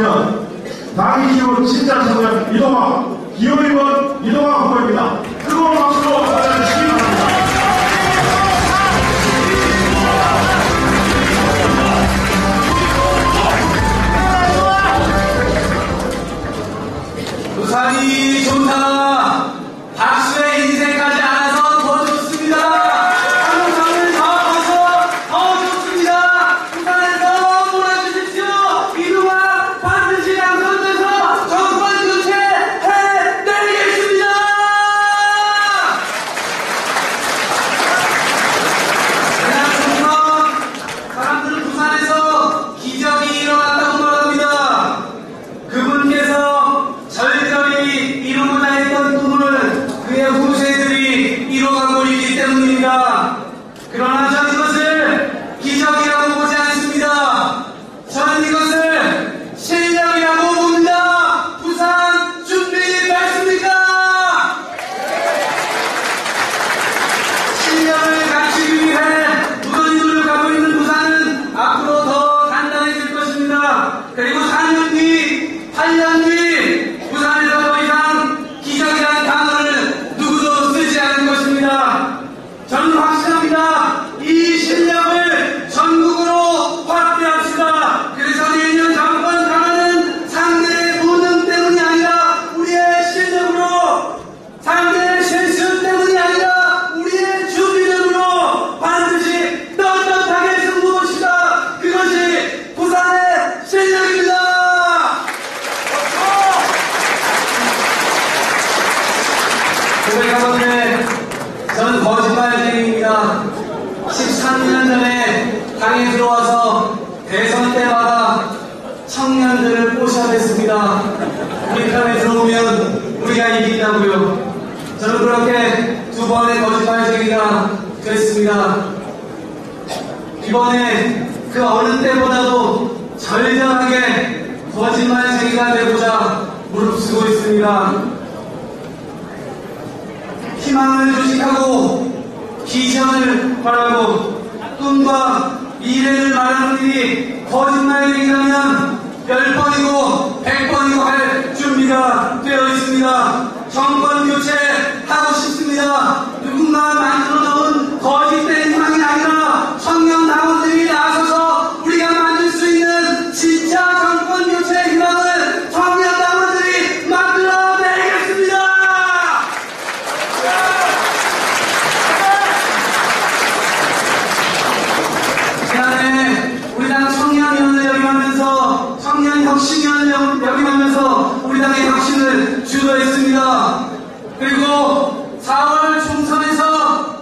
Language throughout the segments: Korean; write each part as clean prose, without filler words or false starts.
하면 당이 키운 진짜 청년 이동학 기호위원 이동학 후보입니다. 뜨거운 박수로 맞아주시기 바랍니다. 부산이 좋다. 박수의 인생까지 알아서 더 좋습니다. 한국사는 더 커서 더 좋습니다. 부산에서 몰아주십시오. 이동학 반드시 당선돼서 정권 교체 해내리겠습니다. 그냥 사람들은 부산에서 기적이 일어났다고 말합니다. 그분께서 절절히 이루고자 했던 꿈을 그의 후세들이 이뤄가고 있기 때문입니다. 그러나 저는 이것을 기적이라고 보지 않습니다. 저는 이것을 실력이라고 봅니다. 부산 준비 됐습니까? 실력을 갖추기 위해 무던히 노력하고 있는 부산은 앞으로 더 단단해질 것입니다. 그리고 4년 뒤, 8년 뒤 부산에서 더 이상 기적이라는 단어를 누구도 쓰지 않을 것입니다. 저는 확신합니다. 이 실력을 전국으로 확대합시다. 그래서 내년 정권 강화는 상대의 무능 때문이 아니라 우리의 실력으로, 상대의 실수 때문이 아니라 우리의 준비력으로 반드시 떳떳하게 승부합시다. 그것이 부산의 실력입니다. 고백하건대 저는 거짓말쟁이입니다. 13년 전에 당에 들어와서 대선 때마다 청년들을 꼬셔댔습니다. 우리 편에 들어오면 우리가 이긴다고요. 저는 그렇게 두 번의 거짓말쟁이가 됐습니다. 이번에 그 어느 때보다도 절절하게 거짓말쟁이가 되고자 무릅쓰고 있습니다. 희망을 주식하고 비전을 바라고 꿈과 미래를 말하는 일이 거짓말쟁이라면 10번이고 100번이고 할 준비가 되어 있습니다. 정권 교체하고 싶습니다. 누군가 만들어놓은 거짓된 희망이 아니라 청년 당원들이 나서서 우리가 만들 수 있는 진짜 정권 교체의 희망을 청년 당원들이 만들어내겠습니다. 지난해 우리 당 청년위원을 역임하면서 청년혁신위원을 역임하면서 우리 당의 혁신을 주도했습니다. 그리고 4월 총선에서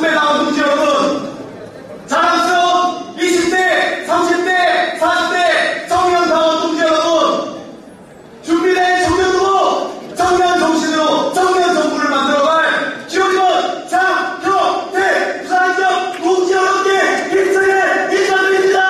선배다운 동지 여러분, 자랑스러운 20대, 30대, 40대 청년다운 동지 여러분, 준비된 청년으로 청년 정신으로 청년 정부를 만들어갈 기호리원 장효태 부산지역 동지 여러분께 힘차게 인사드립니다.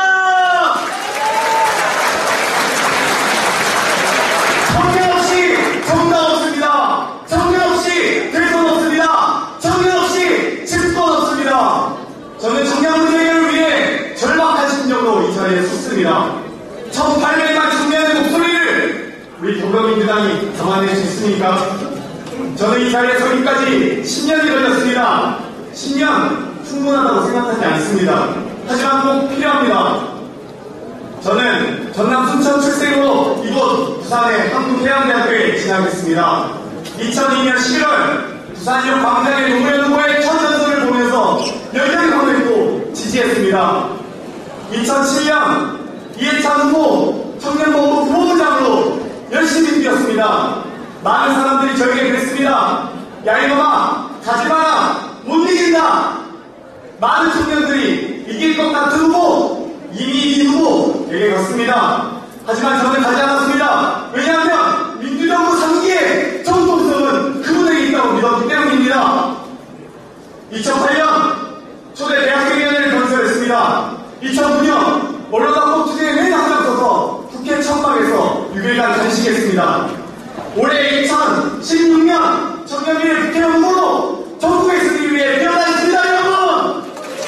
청년 없이 정당 없습니다. 청년 없이 대선 없습니다. 청년 없이 집권 없습니다. 저는 청년 문제를 위해 절박한 심정으로 이 자리에 섰습니다. 1800만 청년의 목소리를 우리 더불어민주당이 담아낼 수 있습니까? 저는 이 자리에 서기까지 10년이 걸렸습니다. 10년 충분하다고 생각하지 않습니다. 하지만 꼭 필요합니다. 저는 전남 순천 출생으로 이곳 부산의 한국해양대학교에 진학했습니다. 2002년 11월 부산역 광장의 노무현 후보의 첫 연설을 보면서 열렬히 환호했고 지지했습니다. 2007년 이해찬 후보 청년본부 부부장으로 열심히 뛰었습니다. 많은 사람들이 저에게 그랬습니다. 야 이놈아 가지마라 못 이긴다. 많은 청년들이 이길 것 같은 후보 이미 이긴 후보에게 갔습니다. 하지만 저는 가지 않았습니다. 왜냐하면 민주정부 3기의 정통성은 그분에게 있다고 믿었기 때문입니다. 2008년 초대 대학생위원회를 건설했습니다. 2009년 언론학법 투쟁에 맨 앞장서서 국회 천막에서 6일간 단식했습니다. 올해 2016년 청년미래 국회의원 후보로 전국에 쓰기 위해 뛰어다녔습니다. 여러분!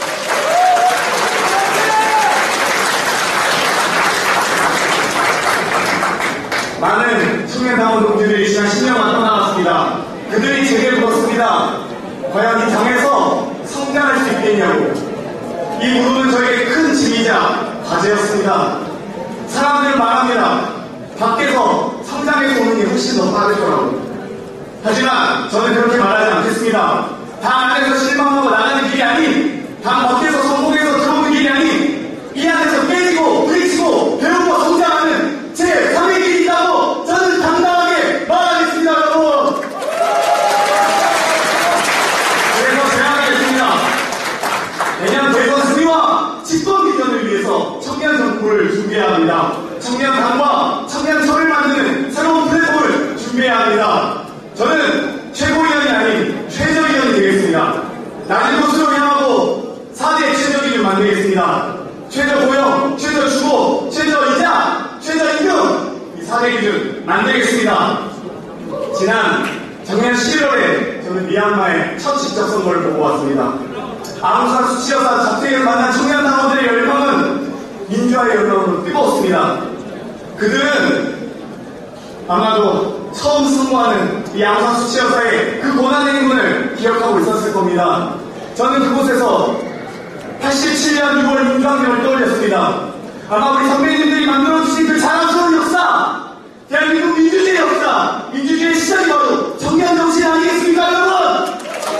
많은 청년당원 동지들이 지난 10년 나타나왔습니다. 그들이 제게 물었습니다. 과연 이 당에서 성장할 수 있겠냐고. 이 물음은 저에게 큰 짐이자 과제였습니다. 사람들은 말합니다. 밖에서 성장해서 오는 게 훨씬 더 빠를 거라고. 하지만 저는 그렇게 말하지 않겠습니다. 당 안에서 실망하고 나가는 길이 아닌, 당 밖에서 성공해서 들어오는 길이 아닌, 이 안에서 깨지고 부딪히고 배우고 성장하는 제 3의 길이 있다고 저는 당당하게 말하겠습니다. 여러분. 그래서 제안하겠습니다. 내년 대선 승리와 집권 비전을 위해서 청년 정부를 준비해야 합니다. 청년 당과 청년 처를 만드는 새로운 플랫폼을 준비해야 합니다. 저는 최고위원이 아닌 최저위원이 되겠습니다. 낮은 곳으로 향하고 4대 최저기준을 만들겠습니다. 최저고용, 최저주거, 최저이자, 최저임금 이 4대 기준 만들겠습니다. 지난 작년 11월에 저는 미얀마의 첫 직접 선거를 보고 왔습니다. 아웅산 수치 여사 잡태기를 만난 청년 당원들의 열망은 민주화의 열망으로 뜨거웠습니다. 그들은 아마도 처음 선고하는 이 아웅산 수치 여사의 그 고난의 행군을 기억하고 있었을 겁니다. 저는 그곳에서 87년 6월 민주항쟁을 떠올렸습니다. 아마 우리 선배님들이 만들어주신 그 자랑스러운 역사, 대한민국 민주주의 역사, 민주주의의 시작이 바로 청년 정신 아니겠습니까, 여러분?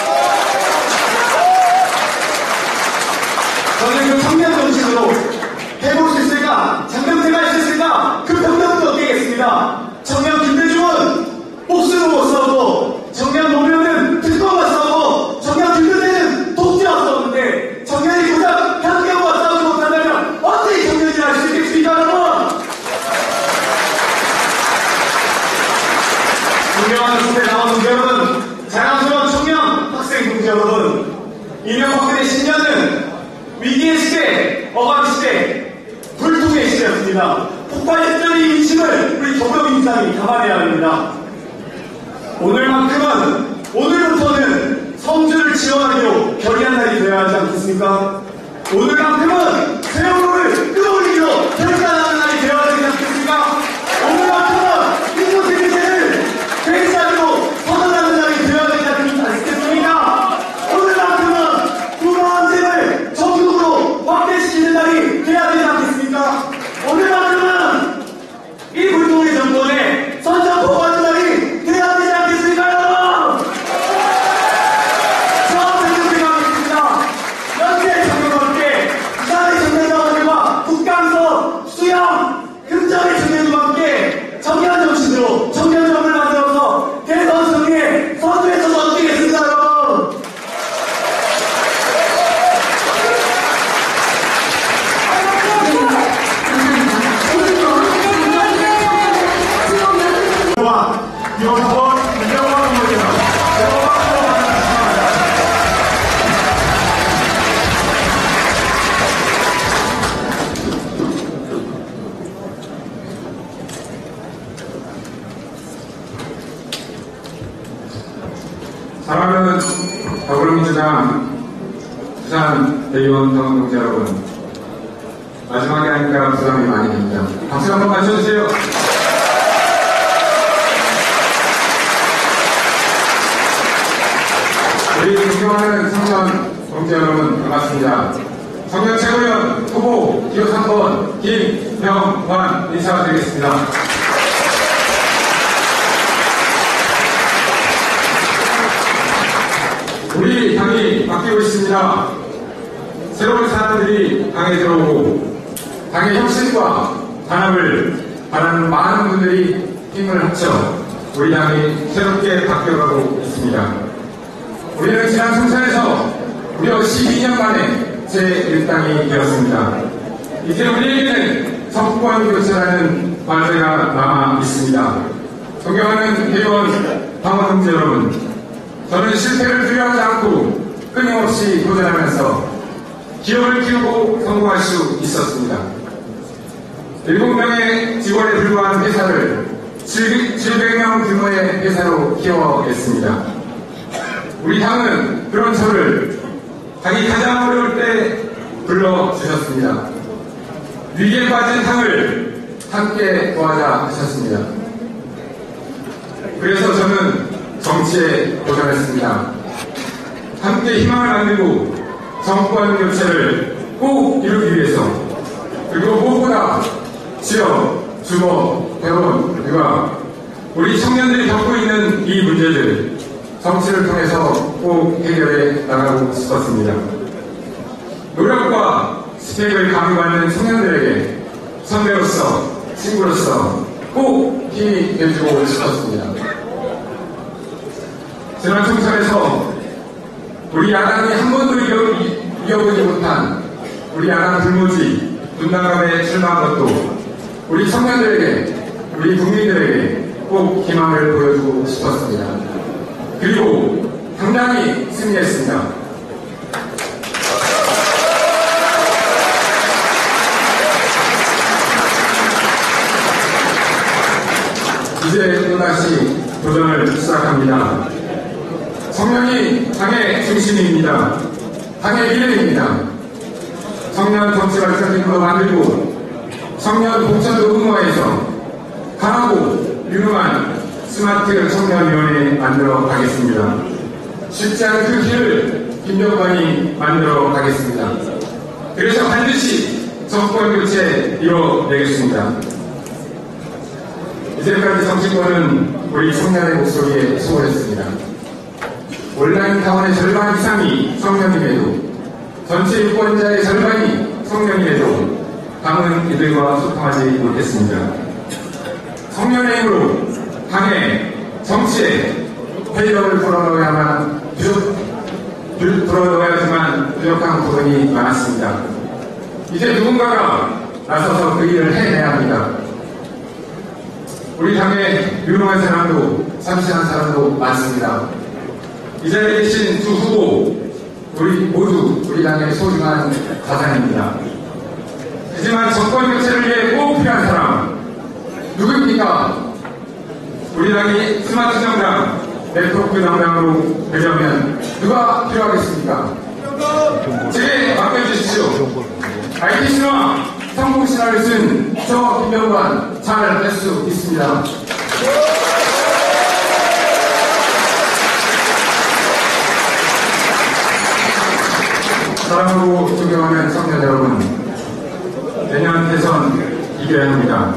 저는 그 청년 정신으로 해볼 수 있을까? 장병태가 할 수 있을까? 그 병력도 깨겠습니다. 청년 김대중은 목숨을 못 싸우고, 청년 노무현은 특검과 싸우고, 청년 김대중은 독재와 싸우는데, 청년이 고작 강경과 싸우지 못한다면 어떻게 청년이 할 수 있겠습니까, 여러분? 존경하는 후배 나온 동지 여러분, 자랑스러운 청년 학생 동지 여러분, 이명박근혜 10년은 위기의 시대, 어감 시대, 불통의 시대였습니다. 폭발했던 이 민심을 우리 더불어민주당이 감안해야 합니다. 오늘부터는 성주를 지원하기로 결의한 날이 되어야 하지 않겠습니까? 오늘만큼은 세월호를 끌어올리기로 결단하는 날이 되어야 되지 않겠습니까? 오늘만큼은 인도세 문제를 회의자리로 선언하는 날이 되어야 되지 않겠습니까? 오늘만큼은 국가항쟁을 전국으로 확대시키는 날이 되어야 되지 않겠습니까? 오늘만큼은 이 불통의 정권에 선전포고하는 날이 되어야 되지 않겠습니까, 여러분? 저 생각하겠습니다. 연대 정권과 함께 부산의 사랑하는 더불어민주당 부산 대의원 당원동지 여러분, 마지막에 하니까 부담이 많이 됩니다. 박수 한번 맞춰주세요. 우리 존경하는 청년 동지 여러분, 반갑습니다. 청년 최고위원 후보 기호 3번 김병환 인사드리겠습니다. 우리 당이 바뀌고 있습니다. 새로운 사람들이 당에 들어오고 당의 혁신과 단합을 바라는 많은 분들이 힘을 합쳐 우리 당이 새롭게 바뀌어가고 있습니다. 우리는 지난 총선에서 무려 12년 만에 제1당이 되었습니다. 이제 우리에게는 정권 교체라는 과제가 남아 있습니다. 존경하는 대의원 당원동지 여러분, 저는 실패를 두려워하지 않고 끊임없이 도전하면서 기업을 키우고 성공할 수 있었습니다. 7명의 직원에 불과한 회사를 700명 규모의 회사로 키워냈습니다. 우리 당은 그런 저를 당이 가장 어려울 때 불러주셨습니다. 위기에 빠진 당을 함께 도와자 하셨습니다. 그래서 저는 정치에 도전했습니다. 함께 희망을 만들고 정권 교체를 꼭 이루기 위해서, 그리고 무엇보다 취업, 주거, 결혼, 육아, 우리 청년들이 겪고 있는 이 문제들 정치를 통해서 꼭 해결해 나가고 싶었습니다. 노력과 스펙을 강요받는 청년들에게 선배로서, 친구로서 꼭 힘이 돼주고 싶었습니다. 지난 총선에서 우리 야당이 한 번도 이겨보지 못한 우리 야당 불모지 분당갑에 출마한 것도 우리 청년들에게, 우리 국민들에게 꼭 희망을 보여주고 싶었습니다. 그리고 당당히 승리했습니다. 이제 또다시 도전을 시작합니다. 청년이 당의 중심입니다. 당의 미래입니다. 청년 정치발전팀도 만들고 청년 공천도 응모해서 강하고 유능한 스마트 청년위원회 만들어 가겠습니다. 쉽지 않은 그 길을 김병관이 만들어 가겠습니다. 그래서 반드시 정권 교체 이뤄내겠습니다. 이제까지 정치권은 우리 청년의 목소리에 소홀했습니다. 온라인 타원의 절반 이상이 청년임에도, 전체 유권자의 절반이 청년임에도 당은 이들과 소통하지 못했습니다. 청년의 힘으로 당에, 정치에 회의력을 불어넣어야지만 부족한 부분이 많았습니다. 이제 누군가가 나서서 그 일을 해내야 합니다. 우리 당에 유능한 사람도 참신한 사람도 많습니다. 이 자리에 계신 두 후보, 우리 모두 우리 당의 소중한 자산입니다. 하지만 정권 교체를 위해 꼭 필요한 사람 누구입니까? 우리 당이 스마트 정당, 네트워크 정당으로 되려면 누가 필요하겠습니까? 제게 맡겨주십시오. IT 신화, 성공 신화를 쓴 저 김병관 잘 할 수 있습니다. 사랑하고 존경하는 청년 여러분, 내년 대선 이겨야 합니다.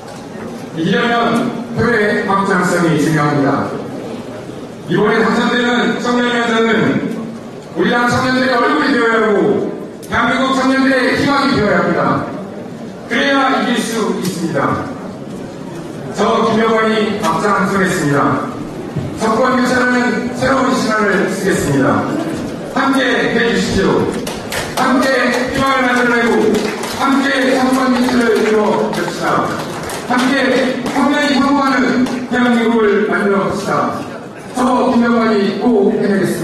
이기려면 표의 확장성이 중요합니다. 이번에 당선되는 청년위원장은 우리 당 청년들의 얼굴이 되어야 하고 대한민국 청년들의 희망이 되어야 합니다. 그래야 이길 수 있습니다. 저 김병관이 앞장서겠습니다. 정권 교체라는 새로운 신화를 쓰겠습니다. 함께 해주십시오. 함께 희망을 만들어내고 함께 정권 교체를 이루어봅시다. 함께 청년이 성공하는 대한민국을 만들어봅시다. 저 김병관이 꼭 해내겠습니다.